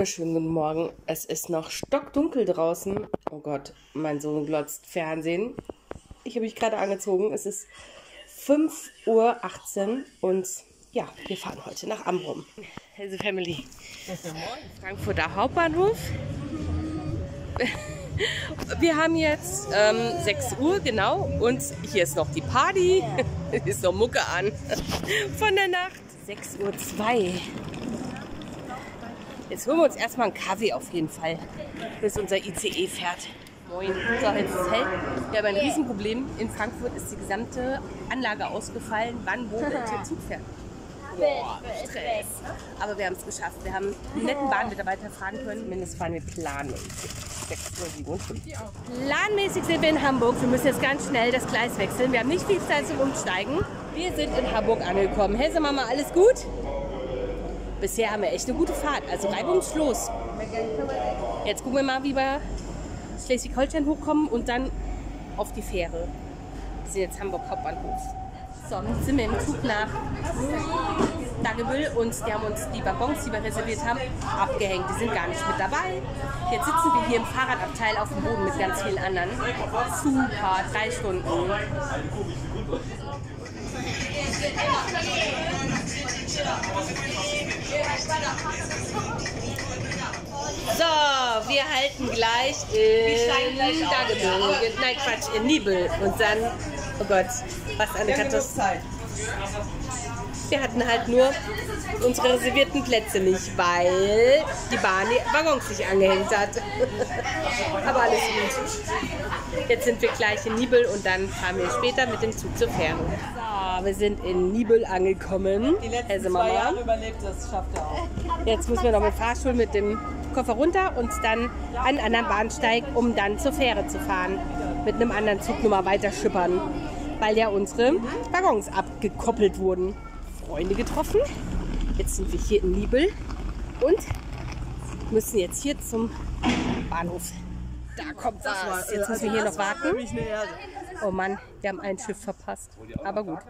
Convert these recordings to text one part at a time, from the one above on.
wunderschönen guten Morgen. Es ist noch stockdunkel draußen. Oh Gott, mein Sohn glotzt Fernsehen. Ich habe mich gerade angezogen. Es ist 5:18 Uhr und ja, wir fahren heute nach Amrum. Also Family. Frankfurter Hauptbahnhof. Wir haben jetzt 6 Uhr, genau. Und hier ist noch die Party. Ist noch Mucke an. Von der Nacht. 6:02 Uhr. Jetzt holen wir uns erstmal einen Kaffee auf jeden Fall, bis unser ICE fährt. Moin. So, jetzt ist es hell. Wir haben ein Riesenproblem. In Frankfurt ist die gesamte Anlage ausgefallen, wann, wo welcher Zug fährt. Boah, Stress. Aber wir haben es geschafft. Wir haben einen netten Bahnmitarbeiter fragen können. Zumindest fahren wir planmäßig. 6:57 Uhr. Planmäßig sind wir in Hamburg. Wir müssen jetzt ganz schnell das Gleis wechseln. Wir haben nicht viel Zeit zum Umsteigen. Wir sind in Hamburg angekommen. Hesse Mama, alles gut? Bisher haben wir echt eine gute Fahrt, also reibungslos. Jetzt gucken wir mal, wie wir Schleswig-Holstein hochkommen und dann auf die Fähre. Wir sind jetzt Hamburg Hauptbahnhof. So, jetzt sind wir im Zug nach Dagebüll und die haben uns die Waggons, die wir reserviert haben, abgehängt. Die sind gar nicht mit dabei. Jetzt sitzen wir hier im Fahrradabteil auf dem Boden mit ganz vielen anderen. Super, 3 Stunden. So, wir halten gleich in Dagebüll. Nein, Quatsch, in Nibel. Und dann, oh Gott, was eine Katastrophe. Wir hatten halt nur unsere reservierten Plätze nicht, weil die Bahn die Waggons nicht angehängt hat. Aber alles gut. Jetzt sind wir gleich in Nibel und dann fahren wir später mit dem Zug zur Fähre. So, wir sind in Nibel angekommen. Die letzten 2 Jahre überlebt, das schafft er auch. Jetzt müssen wir noch mit Fahrstuhl mit dem Koffer runter und dann an einen anderen Bahnsteig, um dann zur Fähre zu fahren. Mit einem anderen Zug nochmal weiter schippern, weil ja unsere Waggons abgekoppelt wurden. Freunde getroffen. Jetzt sind wir hier in Nibel und müssen jetzt hier zum Bahnhof. Da kommt das. Jetzt müssen wir hier noch warten. Oh Mann, wir haben ein Schiff verpasst. Aber gut.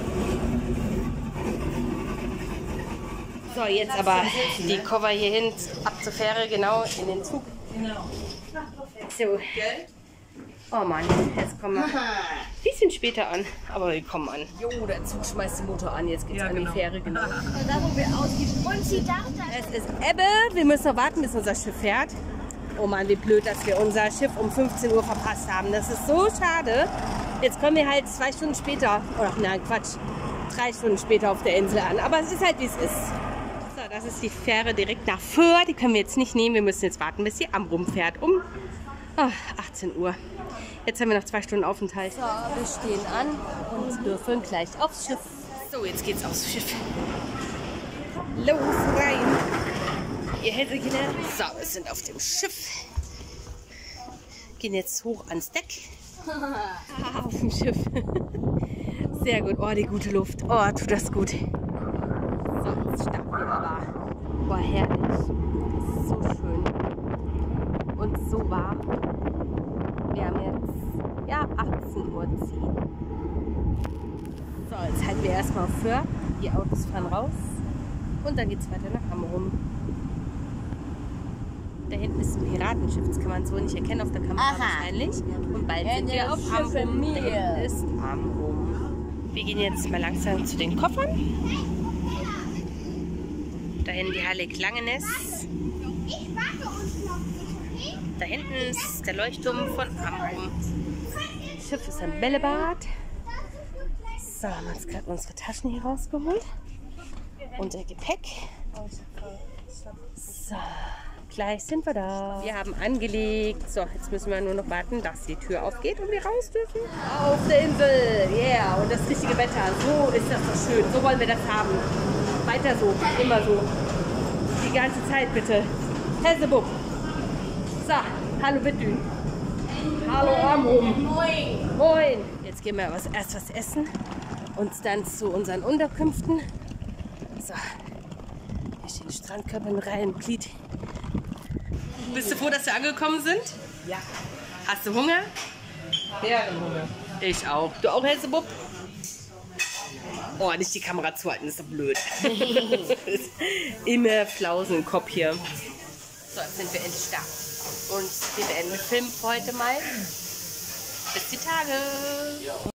So, jetzt aber die Koffer hier hin, ab zur Fähre, genau, in den Zug. So. Oh Mann, jetzt kommen wir ein bisschen später an, aber wir kommen an. Jo, der Zug schmeißt den Motor an, jetzt geht's an die Fähre, genau. Da, wo wir ausgehen. Und sie dachte, Es ist Ebbe, wir müssen noch warten, bis unser Schiff fährt. Oh Mann, wie blöd, dass wir unser Schiff um 15 Uhr verpasst haben. Das ist so schade. Jetzt kommen wir halt 2 Stunden später, oder nein, Quatsch, 3 Stunden später auf der Insel an. Aber es ist halt, wie es ist. So, das ist die Fähre direkt nach Föhr. Die können wir jetzt nicht nehmen. Wir müssen jetzt warten, bis die Amrum fährt um 18 Uhr. Jetzt haben wir noch 2 Stunden Aufenthalt. So, wir stehen an und dürfen gleich aufs Schiff. So, jetzt geht's aufs Schiff. Los, rein! Ihr Hälsekinder. So, wir sind auf dem Schiff. Gehen jetzt hoch ans Deck. Auf dem Schiff. Sehr gut. Oh, die gute Luft. Oh, tut das gut. So, jetzt starten wir aber. Boah, herrlich. Das ist so schön. Und so warm. Wir haben jetzt, ja, 18:10 Uhr. So, jetzt halten wir erstmal auf Föhr. Die Autos fahren raus. Und dann geht es weiter nach Amrum. Da hinten ist ein Piratenschiff. Das kann man so nicht erkennen auf der Kamera wahrscheinlich. Und bald sind wir auf Amrum. Da hinten ist Amrum. Wir gehen jetzt mal langsam zu den Koffern. Da hinten die Heilig Langenes. Da hinten ist der Leuchtturm von Amrum. Das Schiff ist ein Bällebad. So, haben wir uns gerade unsere Taschen hier rausgeholt. Unser Gepäck. So, gleich sind wir da. Wir haben angelegt. So, jetzt müssen wir nur noch warten, dass die Tür aufgeht und wir raus dürfen. Auf der Insel. Yeah, und das richtige Wetter. So ist das doch schön. So wollen wir das haben. Weiter so, immer so. Die ganze Zeit bitte. Hessebub. So, hallo Bittün. Hallo Amrum. Moin. Moin. Jetzt gehen wir erst was essen und dann zu unseren Unterkünften. So, hier stehen Strandkörper in Reihe und Glied. Bist du froh, dass wir angekommen sind? Ja. Hast du Hunger? Bärenhunger. Ich auch. Du auch, Hessebub? Oh, nicht die Kamera zuhalten, ist doch blöd. Immer Flausen im Kopf hier. So, jetzt sind wir endlich da. Und wir beenden den Film für heute mal. Bis die Tage.